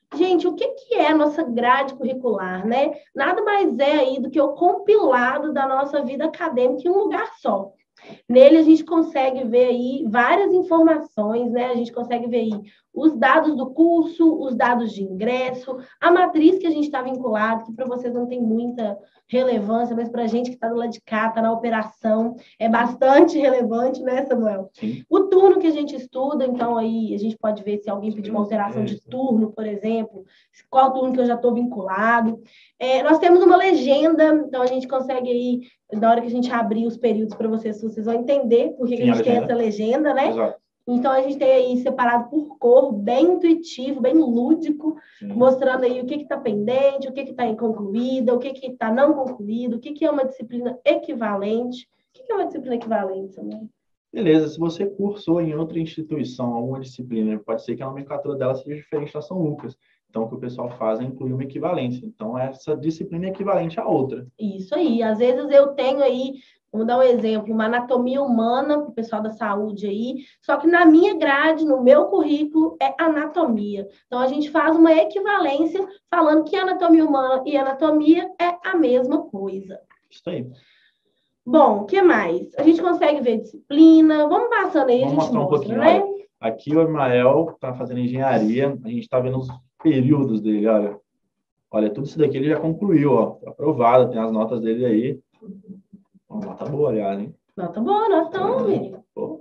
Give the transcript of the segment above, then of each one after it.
Gente, o que que é a nossa grade curricular, né? Nada mais é aí do que o compilado da nossa vida acadêmica em um lugar só. Nele a gente consegue ver aí várias informações, né? A gente consegue ver aí os dados do curso, os dados de ingresso, a matriz que a gente está vinculado, que para vocês não tem muita relevância, mas para a gente que está do lado de cá, está na operação, é bastante relevante, né, Samuel? Sim. O turno que a gente estuda, então aí a gente pode ver se alguém pedir uma alteração de turno, por exemplo, qual turno que eu já estou vinculado. Nós temos uma legenda, então a gente consegue aí na hora que a gente abrir os períodos para vocês, vocês vão entender por que a gente tem essa legenda, né? Exato. Então, a gente tem aí separado por cor, bem intuitivo, bem lúdico, mostrando aí o que está pendente, o que está inconcluído, o que está não concluído, o que é uma disciplina equivalente. O que é uma disciplina equivalente, Samuel? Beleza, se você cursou em outra instituição, alguma disciplina, pode ser que a nomenclatura dela seja diferente da São Lucas. Então, o que o pessoal faz é incluir uma equivalência. Então, essa disciplina é equivalente à outra. Isso aí. Às vezes eu tenho aí, vamos dar um exemplo, uma anatomia humana para o pessoal da saúde aí, só que na minha grade, no meu currículo, é anatomia. Então, a gente faz uma equivalência falando que anatomia humana e anatomia é a mesma coisa. Isso aí. Bom, o que mais? A gente consegue ver disciplina. Vamos passando aí, Vamos a gente mostrar um pouquinho, né? Olha, aqui o Ismael está fazendo engenharia, a gente está vendo os períodos dele, olha. Olha, tudo isso daqui ele já concluiu, ó. Tá aprovado, tem as notas dele aí. Uma nota boa, aliás, hein? Nota boa, nós estamos, menino.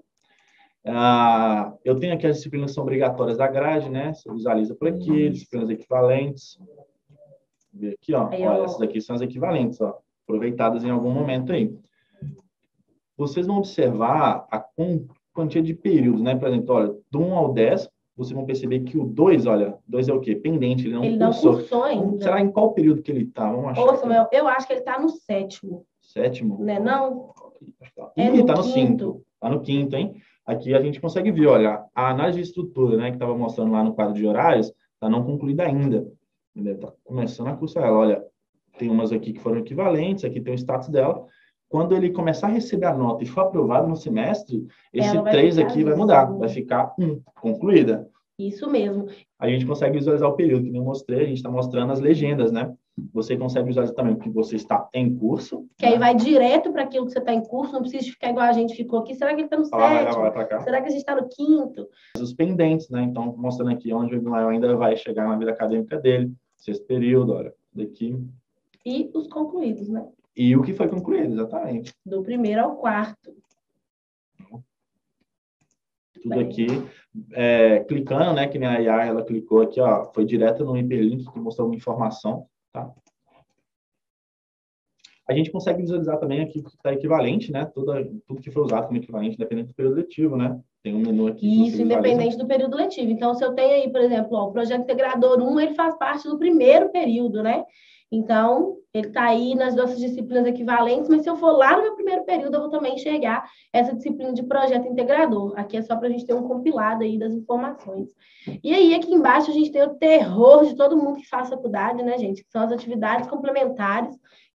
Eu tenho aqui as disciplinas que são obrigatórias da grade, né? Você visualiza por aqui, disciplinas equivalentes. Vê aqui, ó. Aí, Olha, essas aqui são as equivalentes, ó. Aproveitadas em algum momento aí. Vocês vão observar a quantia de períodos, né? Por exemplo, olha, do 1 ao 10, vocês vão perceber que o 2, olha, 2 é o quê? Pendente, ele não cursou ainda. Será em qual período que ele está? Vamos achar. Ô, Samuel, eu acho que ele está no 7º. 7º? Né, não? Ih, está no 5º. Está no 5º, hein? Aqui a gente consegue ver, olha, a análise de estrutura, né, que estava mostrando lá no quadro de horários, está não concluída ainda. Está começando a cursar ela. Olha, tem umas aqui que foram equivalentes, aqui tem o status dela. Quando ele começar a receber a nota e for aprovado no semestre, esse 3 aqui vai mudar, vai ficar 1, concluída. Isso mesmo. A gente consegue visualizar o período, que eu mostrei, a gente está mostrando as legendas, né? Você consegue visualizar também o que você está em curso. Que aí vai direto para aquilo que você está em curso, não precisa ficar igual a gente ficou aqui. Será que ele está no 7º? Será que a gente está no 5º? Os pendentes, né? Então, mostrando aqui onde o Ismael ainda vai chegar na vida acadêmica dele. 6º período, olha, daqui. E os concluídos, né? E o que foi concluído, exatamente. Do 1º ao 4º. Tudo aqui, clicando, né? Que nem a Yara, ela clicou aqui, ó, foi direto no hiperlink que mostrou uma informação, tá? A gente consegue visualizar também aqui que está equivalente, né? Tudo que foi usado como equivalente, independente do período letivo, né? Tem um menu aqui. Isso, independente do período letivo. Então, se eu tenho aí, por exemplo, ó, o projeto integrador 1, ele faz parte do 1º período, né? Então, ele está aí nas nossas disciplinas equivalentes, mas se eu for lá no meu 1º período, eu vou também enxergar essa disciplina de projeto integrador. Aqui é só para a gente ter um compilado aí das informações. E aí, aqui embaixo, a gente tem o terror de todo mundo que faz faculdade, né, gente? Que são as atividades complementares,